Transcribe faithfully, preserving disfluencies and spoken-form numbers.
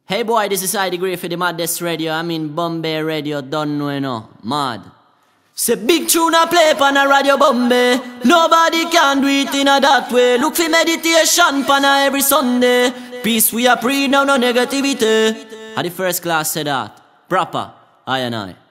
Hey boy, this is I degree for the maddest radio. I mean Bombay radio, don't know you know. Mad. Say big tune a play pan a Radio Bombay. Nobody can do it in a that way. Look for meditation pan a every Sunday. Peace we are pre, now no negativity. How the first class said that. Proper, I and I.